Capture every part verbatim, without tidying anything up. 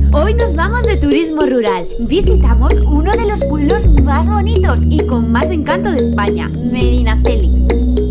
Hoy nos vamos de turismo rural. Visitamos uno de los pueblos más bonitos y con más encanto de España, Medinaceli.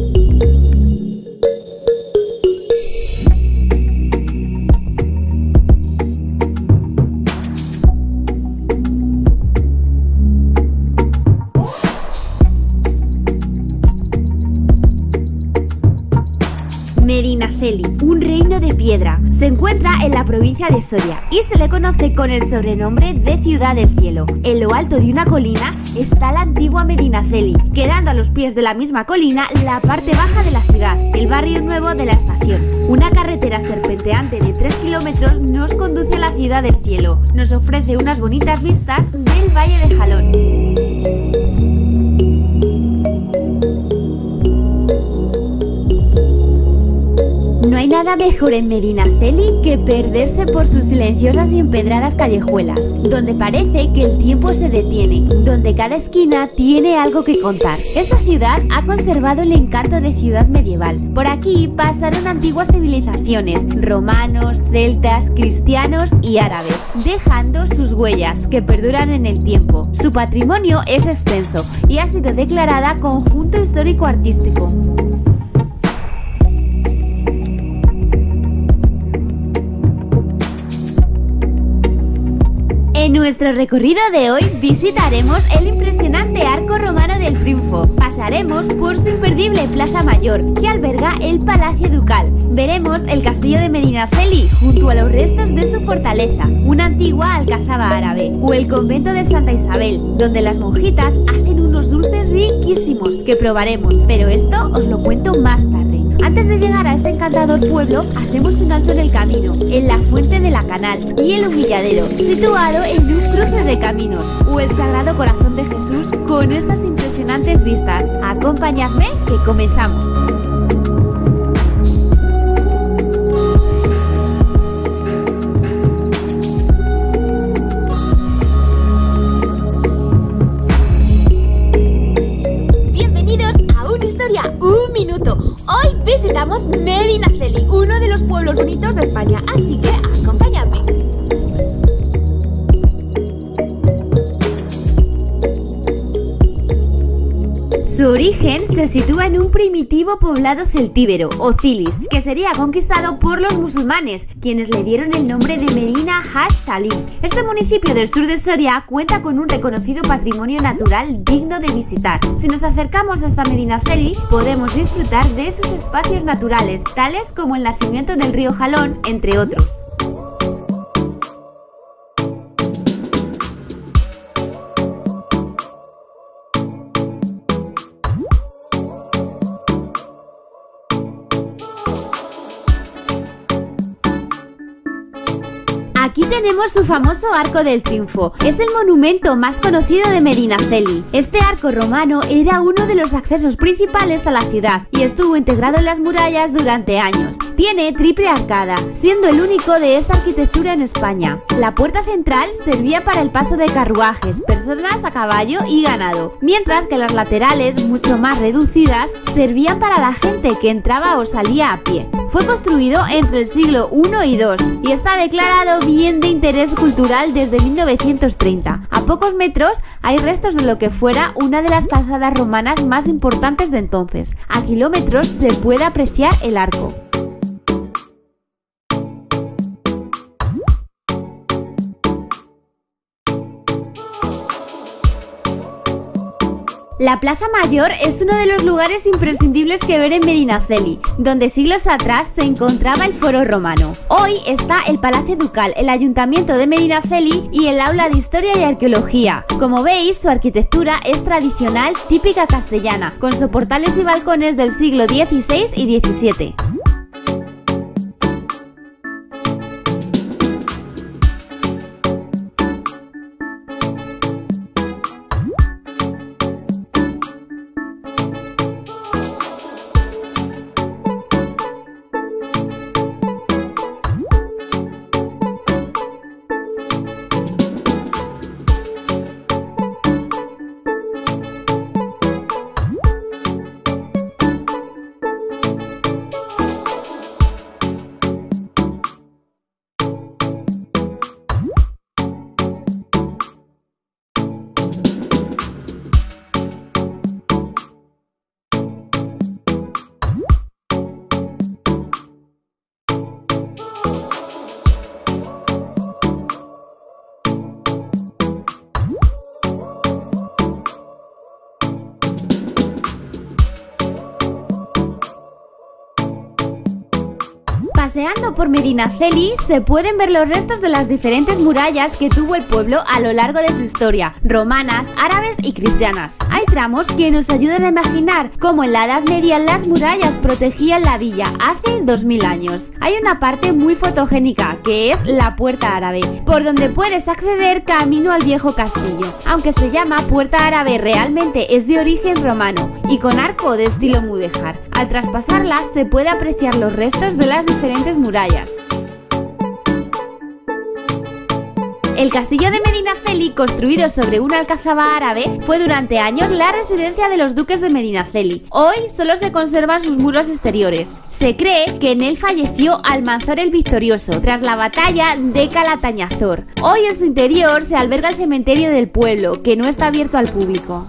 Medinaceli, un reino de piedra, se encuentra en la provincia de Soria y se le conoce con el sobrenombre de Ciudad del Cielo. En lo alto de una colina está la antigua Medinaceli, quedando a los pies de la misma colina la parte baja de la ciudad, el barrio nuevo de la estación. Una carretera serpenteante de tres kilómetros nos conduce a la Ciudad del Cielo. Nos ofrece unas bonitas vistas del Valle de Jalón. No hay nada mejor en Medinaceli que perderse por sus silenciosas y empedradas callejuelas, donde parece que el tiempo se detiene, donde cada esquina tiene algo que contar. Esta ciudad ha conservado el encanto de ciudad medieval. Por aquí pasaron antiguas civilizaciones, romanos, celtas, cristianos y árabes, dejando sus huellas que perduran en el tiempo. Su patrimonio es extenso y ha sido declarada conjunto histórico-artístico. En nuestro recorrido de hoy visitaremos el impresionante Arco Romano del Triunfo. Pasaremos por su imperdible Plaza Mayor, que alberga el Palacio Ducal. Veremos el Castillo de Medinaceli junto a los restos de su fortaleza, una antigua alcazaba árabe, o el Convento de Santa Isabel, donde las monjitas hacen unos dulces riquísimos que probaremos, pero esto os lo cuento más tarde. Antes de llegar a este encantador pueblo, hacemos un alto en el camino, en la Fuente de la Canal y el Humilladero, situado en un cruce de caminos, o el Sagrado Corazón de Jesús con estas impresionantes vistas. Acompañadme que comenzamos. Un minuto. Hoy visitamos Medinaceli, uno de los pueblos bonitos de España, así que acompañadme. Su origen se sitúa en un primitivo poblado celtíbero, o Cilis, que sería conquistado por los musulmanes, quienes le dieron el nombre de Medina Hash-Shalim. Este municipio del sur de Soria cuenta con un reconocido patrimonio natural digno de visitar. Si nos acercamos hasta Medinaceli, podemos disfrutar de sus espacios naturales, tales como el nacimiento del río Jalón, entre otros. Aquí tenemos su famoso Arco del Triunfo. Es el monumento más conocido de Medinaceli. Este arco romano era uno de los accesos principales a la ciudad y estuvo integrado en las murallas durante años. Tiene triple arcada, siendo el único de esta arquitectura en España. La puerta central servía para el paso de carruajes, personas a caballo y ganado, mientras que las laterales, mucho más reducidas, servían para la gente que entraba o salía a pie. Fue construido entre el siglo primero y segundo y está declarado bien de interés cultural desde mil novecientos treinta. A pocos metros hay restos de lo que fuera una de las calzadas romanas más importantes de entonces. A kilómetros se puede apreciar el arco. La Plaza Mayor es uno de los lugares imprescindibles que ver en Medinaceli, donde siglos atrás se encontraba el Foro Romano. Hoy está el Palacio Ducal, el Ayuntamiento de Medinaceli y el Aula de Historia y Arqueología. Como veis, su arquitectura es tradicional, típica castellana, con soportales y balcones del siglo dieciséis y diecisiete. Paseando por Medinaceli se pueden ver los restos de las diferentes murallas que tuvo el pueblo a lo largo de su historia, romanas, árabes y cristianas. Hay tramos que nos ayudan a imaginar cómo en la Edad Media las murallas protegían la villa hace dos mil años. Hay una parte muy fotogénica que es la Puerta Árabe, por donde puedes acceder camino al viejo castillo. Aunque se llama Puerta Árabe, realmente es de origen romano y con arco de estilo mudéjar. Al traspasarla se puede apreciar los restos de las diferentes murallas. El castillo de Medinaceli, construido sobre una alcazaba árabe, fue durante años la residencia de los duques de Medinaceli. Hoy solo se conservan sus muros exteriores. Se cree que en él falleció Almanzor el Victorioso tras la batalla de Calatañazor. Hoy en su interior se alberga el cementerio del pueblo, que no está abierto al público.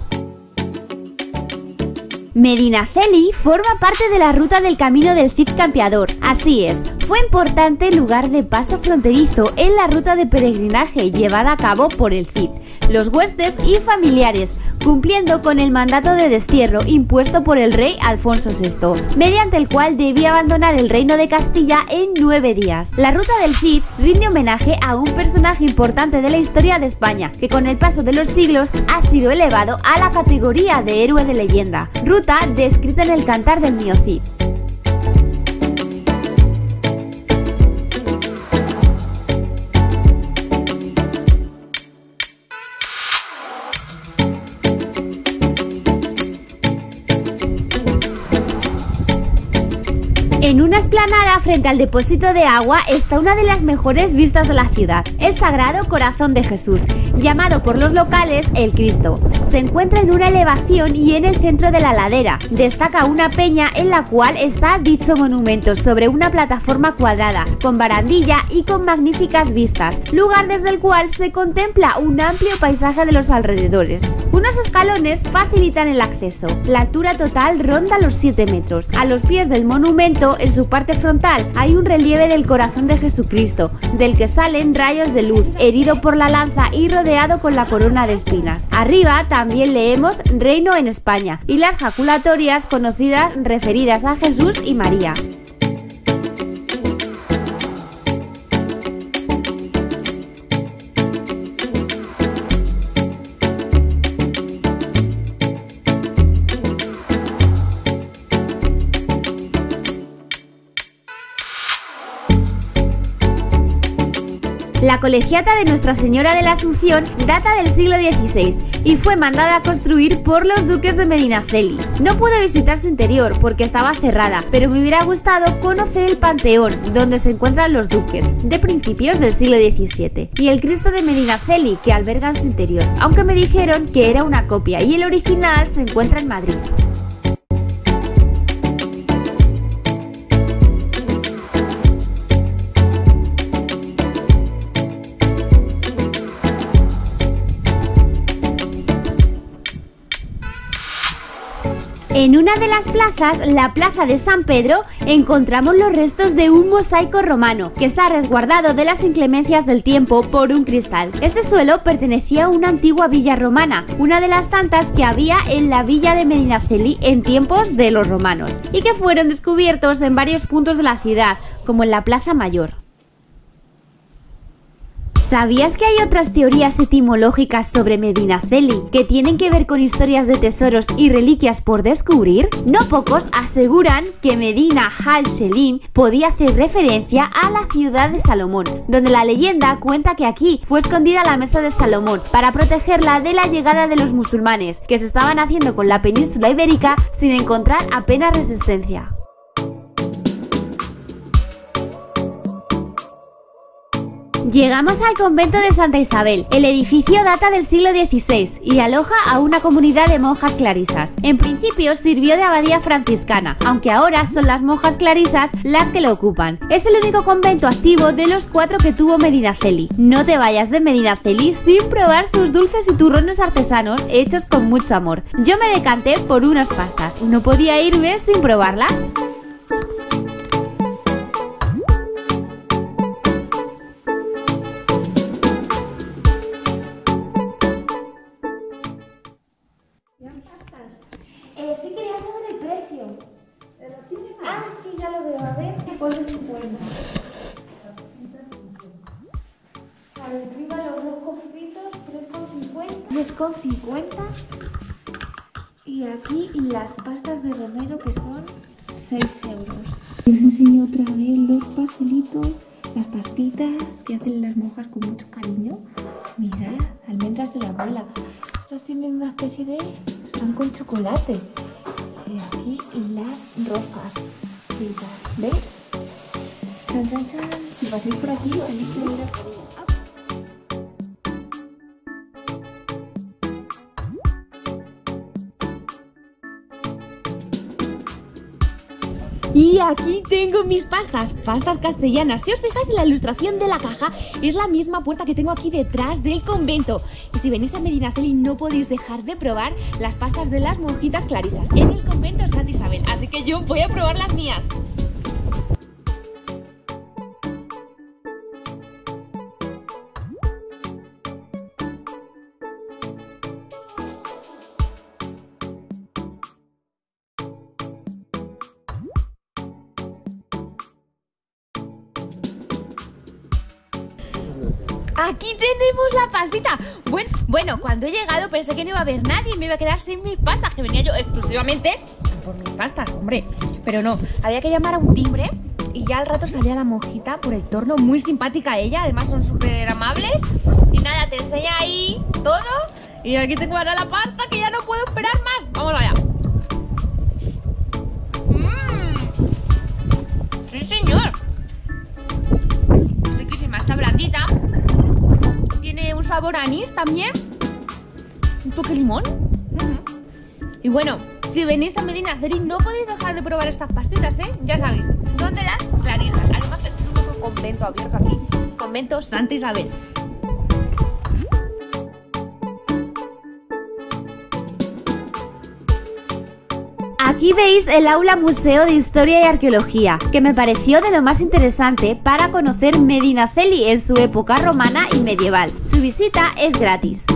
Medinaceli forma parte de la ruta del Camino del Cid Campeador. Así es, fue importante lugar de paso fronterizo en la ruta de peregrinaje llevada a cabo por el Cid, los huestes y familiares, cumpliendo con el mandato de destierro impuesto por el rey Alfonso sexto, mediante el cual debía abandonar el reino de Castilla en nueve días. La ruta del Cid rinde homenaje a un personaje importante de la historia de España, que con el paso de los siglos ha sido elevado a la categoría de héroe de leyenda, ruta descrita en el Cantar del Mío Cid. En una explanada frente al depósito de agua está una de las mejores vistas de la ciudad, el Sagrado Corazón de Jesús, llamado por los locales el Cristo. Se encuentra en una elevación y en el centro de la ladera. Destaca una peña en la cual está dicho monumento sobre una plataforma cuadrada, con barandilla y con magníficas vistas, lugar desde el cual se contempla un amplio paisaje de los alrededores. Unos escalones facilitan el acceso. La altura total ronda los siete metros. A los pies del monumento, en su parte frontal, hay un relieve del corazón de Jesucristo, del que salen rayos de luz, herido por la lanza y rodeado con la corona de espinas. Arriba también leemos Reino en España y las jaculatorias conocidas referidas a Jesús y María. La colegiata de Nuestra Señora de la Asunción data del siglo dieciséis y fue mandada a construir por los duques de Medinaceli. No pude visitar su interior porque estaba cerrada, pero me hubiera gustado conocer el Panteón, donde se encuentran los duques, de principios del siglo diecisiete, y el Cristo de Medinaceli, que alberga en su interior, aunque me dijeron que era una copia y el original se encuentra en Madrid. En una de las plazas, la Plaza de San Pedro, encontramos los restos de un mosaico romano que está resguardado de las inclemencias del tiempo por un cristal. Este suelo pertenecía a una antigua villa romana, una de las tantas que había en la villa de Medinaceli en tiempos de los romanos, y que fueron descubiertos en varios puntos de la ciudad, como en la Plaza Mayor. ¿Sabías que hay otras teorías etimológicas sobre Medinaceli que tienen que ver con historias de tesoros y reliquias por descubrir? No pocos aseguran que Medina Hal-Shelin podía hacer referencia a la ciudad de Salomón, donde la leyenda cuenta que aquí fue escondida la mesa de Salomón para protegerla de la llegada de los musulmanes, que se estaban haciendo con la península ibérica sin encontrar apenas resistencia. Llegamos al convento de Santa Isabel. El edificio data del siglo dieciséis y aloja a una comunidad de monjas clarisas. En principio sirvió de abadía franciscana, aunque ahora son las monjas clarisas las que lo ocupan. Es el único convento activo de los cuatro que tuvo Medinaceli. No te vayas de Medinaceli sin probar sus dulces y turrones artesanos hechos con mucho amor. Yo me decanté por unas pastas. No podía irme sin probarlas. cuatro cincuenta. Arriba los dos cocidos, tres con cincuenta. diez con cincuenta. Y aquí las pastas de romero que son seis euros. Os enseño otra vez los pastelitos, las pastitas que hacen las monjas con mucho cariño. Mirad, almendras de la abuela. Estas tienen una especie de... están con chocolate. Y aquí las roscas. ¿Veis? Chan, chan, chan. Si pasáis por aquí, tenéis que ir a... Y aquí tengo mis pastas, pastas castellanas. Si os fijáis en la ilustración de la caja, es la misma puerta que tengo aquí detrás del convento. Y si venís a Medinaceli no podéis dejar de probar las pastas de las monjitas clarisas en el convento Santa Isabel. Así que yo voy a probar las mías. Aquí tenemos la pastita. Bueno, bueno, cuando he llegado pensé que no iba a haber nadie y me iba a quedar sin mis pastas, que venía yo exclusivamente por mis pastas, hombre. Pero no, había que llamar a un timbre y ya al rato salía la monjita por el torno, muy simpática ella, además son súper amables. Y nada, te enseña ahí todo. Y aquí tengo ahora la pasta que ya no puedo esperar más. Vamos allá. Mmm. Sí, señor. Riquísima, está blandita. Tiene un sabor a anís también. Un toque limón. Uh-huh. Y bueno, si venís a Medinaceli no podéis dejar de probar estas pastitas, ¿eh? Ya sabéis, ¿dónde las? Clarisas. Además es un nuevo convento abierto aquí. Convento Santa Isabel. Aquí veis el aula Museo de Historia y Arqueología, que me pareció de lo más interesante para conocer Medinaceli en su época romana y medieval. Su visita es gratis.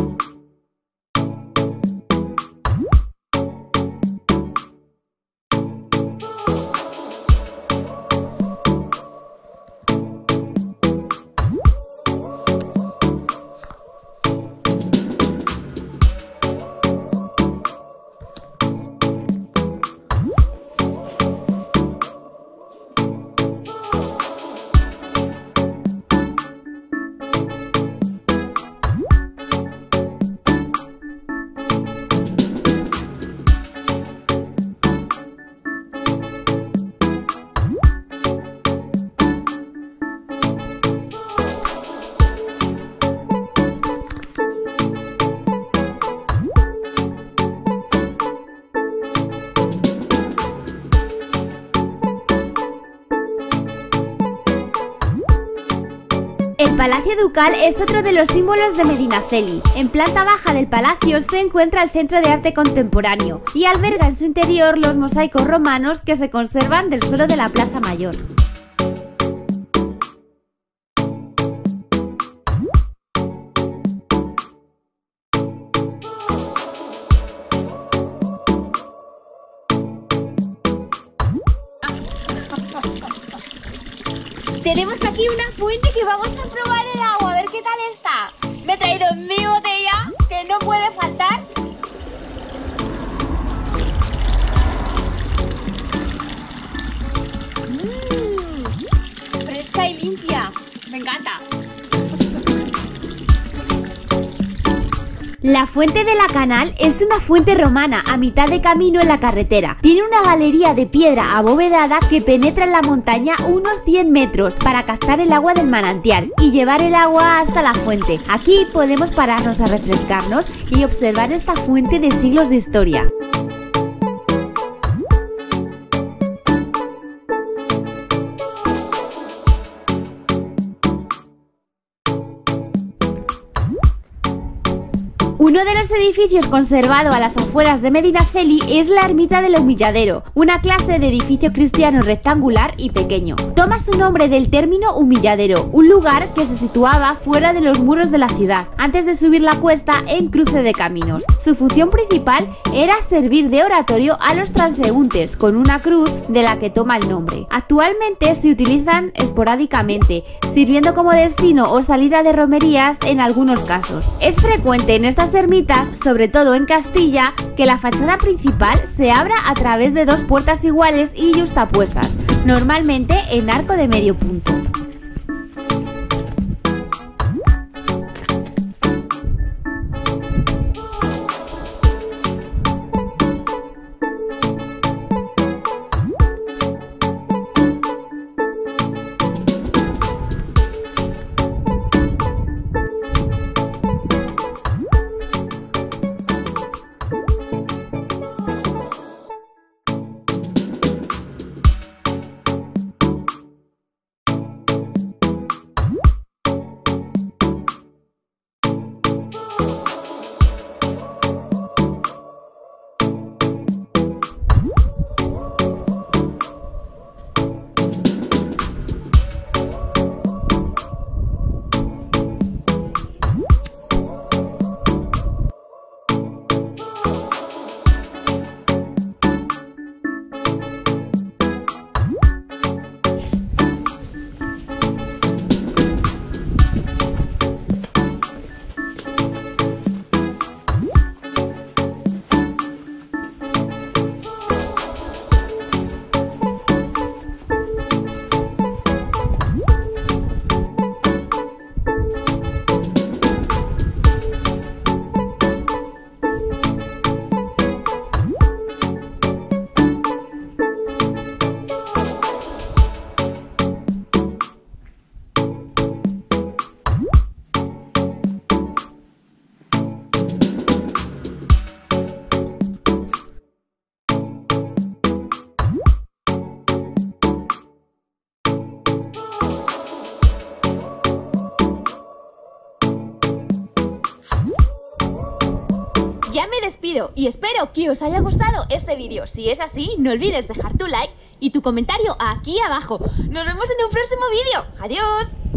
El Palacio Ducal es otro de los símbolos de Medinaceli. En planta baja del palacio se encuentra el Centro de Arte Contemporáneo y alberga en su interior los mosaicos romanos que se conservan del suelo de la Plaza Mayor. Tenemos aquí una fuente que vamos a probar el agua, a ver qué tal está. Me he traído mi botella, que no puede faltar. Mmm, fresca y limpia, me encanta. La Fuente de la Canal es una fuente romana a mitad de camino en la carretera. Tiene una galería de piedra abovedada que penetra en la montaña unos cien metros para captar el agua del manantial y llevar el agua hasta la fuente. Aquí podemos pararnos a refrescarnos y observar esta fuente de siglos de historia. Uno de los edificios conservado a las afueras de Medinaceli es la Ermita del Humilladero, una clase de edificio cristiano rectangular y pequeño. Toma su nombre del término humilladero, un lugar que se situaba fuera de los muros de la ciudad, antes de subir la cuesta en cruce de caminos. Su función principal era servir de oratorio a los transeúntes, con una cruz de la que toma el nombre. Actualmente se utilizan esporádicamente, sirviendo como destino o salida de romerías en algunos casos. Es frecuente en estas ermitas, sobre todo en Castilla, que la fachada principal se abra a través de dos puertas iguales y yuxtapuestas, normalmente en arco de medio punto. Ya me despido y espero que os haya gustado este vídeo. Si es así, no olvides dejar tu like y tu comentario aquí abajo. Nos vemos en un próximo vídeo. ¡Adiós!